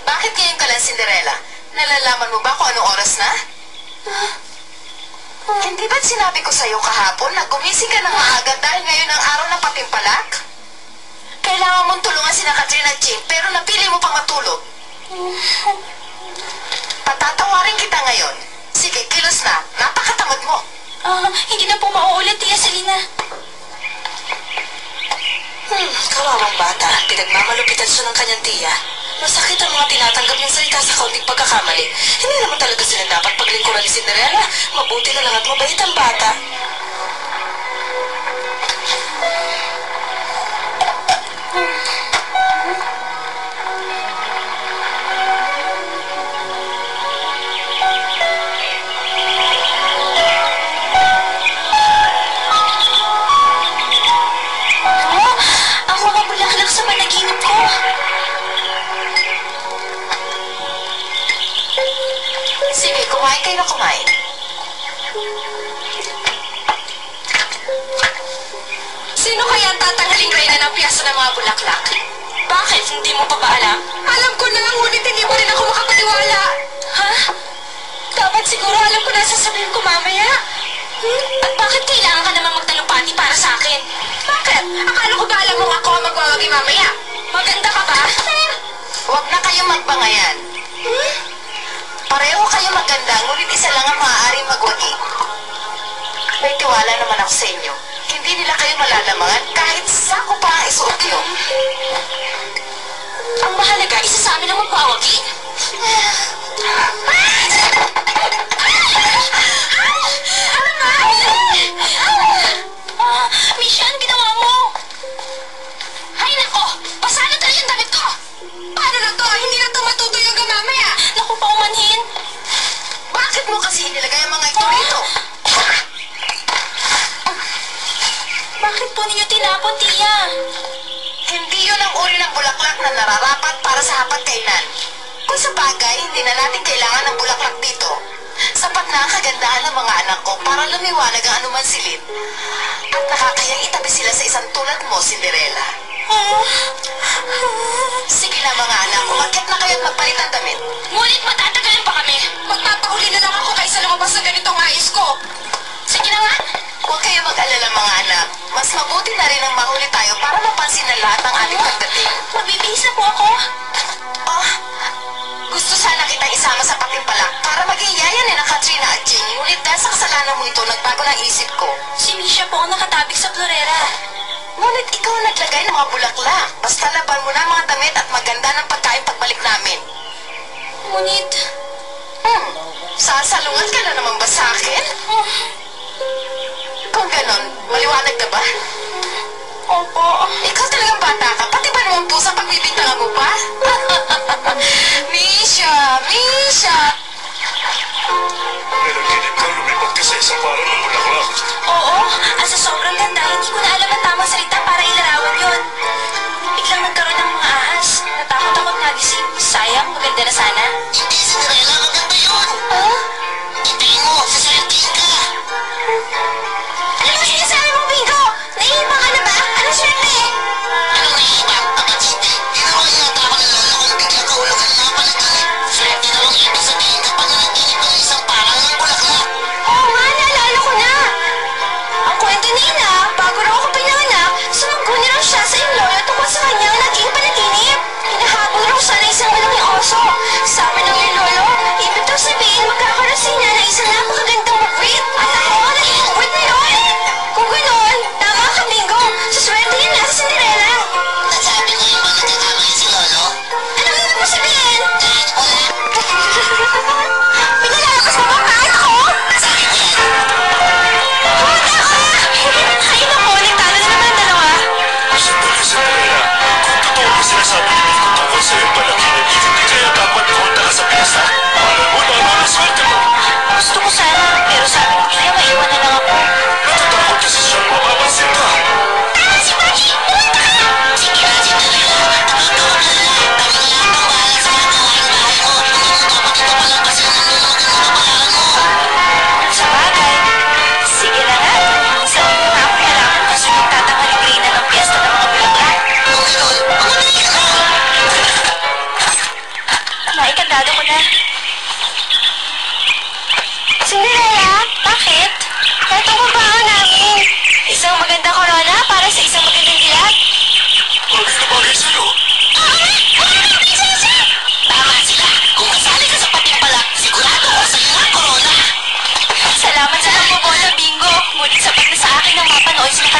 Bakit ngayon ka lang, Cinderella? Nalalaman mo ba kung anong oras na? Hindi ba't sinabi ko sa'yo kahapon na gumising ka ng maaga dahil ngayon ang araw ng patimpalak? Kailangan mong tulungan sina Katrina at Jim, pero napili mo pang matulog. Patatawarin kita ngayon. Sige, kilos na. Napakatamad mo. Hindi na po mauulit, Tia Selina. Kawawang bata. Pinagmamalupitan siya ng kanyang tiya. Masakit ang mga tinatanggap niyang salita sa kaunting pagkakamali. Hindi naman talaga sila dapat paglingkuran ni Cinderella. Mabuti na lang at mabait ang bata. Ang mga bulaklak sa panaginip ko. Sige, kumain kayo na kumain. Sino kaya ang tatanghaling reyna ng piyasa ng mga bulaklak? Bakit? Hindi mo pa ba alam? Alam ko na, ngunit hindi mo rin ako makapaniwala. Ha? Dapat siguro alam ko na sasabihin ko mamaya. At bakit kailangan ka naman magtalumpati para sa akin? Bakit? Akala ko ba alam mo ako ang magwawagi mamaya? Maganda ka ba? Huwag na kayong magbangayan. Pareho kayo maganda, ngunit isa lang ang maaaring magwagi. May tiwala naman ako sa inyo. Hindi nila kayo malalamangan kahit sako pa ang isuot nyo. Ang mahalaga, isa sa amin ang magwawagi. Misha, ano ginawa mo? Hay nako! Basa na tayo yung damit ko! Paano na to? Hindi na to matutuyo hanggang mamaya. Naku, paumanhin. Bakit mo kasi inilagay ang mga ito rito? Bakit po ninyo tinapon, Tia? Hindi yun ang uri ng bulaklak na nararapat para sa hapagkainan. Kung sa bagay, hindi na natin kailangan ng bulaklak dito. Sapat na ang kagandahan ng mga anak ko para lumiwanag ang anuman silid. At nakakayang itabi sila sa isang tulad mo, Cinderella. Sige na mga anak, umakyat na kayo at magpalit ang damit. Ngunit matatagalan pa kami. Magpapahuli na lang ako kaysa lumabas ng ganitong ayos ko. Sige na nga. Huwag kayo mag-alala mga anak. Mas mabuti na rin ang mahuli tayo para mapansin ng lahat ang ating pagdating. Magbibihis na po ako. Oh, gusto sana kitang isama sa patimpalak para maging yaya ni na Katrina at Jing. Ngunit dahil sa kasalanan mo ito, nagbago ng isip ko. Si Misha po ang nakatabig sa florera. Ngunit ikaw ang naglagay ng mga bulaklak. Basta laban mo na ang mga damit at maganda ng pagkain pagbalik namin. Ngunit... Sasalungat ka na naman ba sa akin? Kung ganon, maliwanag na ba? Opo. Ikaw talagang bata ka, pati ba naman pusa pagbibintangan mo pa? Misha! Misha! Nanaginip ka, lumipad ka sa isang parang ng bulaklak. Oo, at sa sobrang ganda, hindi ko na alam ang tamang salita para ilarawan yon. Biglang nagkaroon ng mga ahas. Natakot ako't nagising. Sayang, maganda na sana. Hindi, Cinderella, maganda yun! Itiin mo, sasayatiin ka! Ano ba sinasabi mo, Bingo? Naiiba ka na ba? Ano swerte? Anong naiiba? Kapatid, ginawa yata ako ng lola kung biglang kahulugan na palitan. Swerte na lang ibig sabihin kapag nanaginip ka ng isang parang ng bulaklak. Oo nga, naalala ko umalis na